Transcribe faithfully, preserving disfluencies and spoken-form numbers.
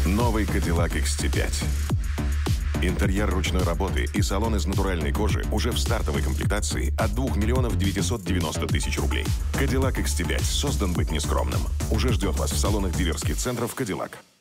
Новый Cadillac икс ти пять. Интерьер ручной работы и салон из натуральной кожи уже в стартовой комплектации от двух миллионов девятисот девяноста тысяч рублей. Cadillac икс ти пять создан быть нескромным. Уже ждет вас в салонах дилерских центров Cadillac.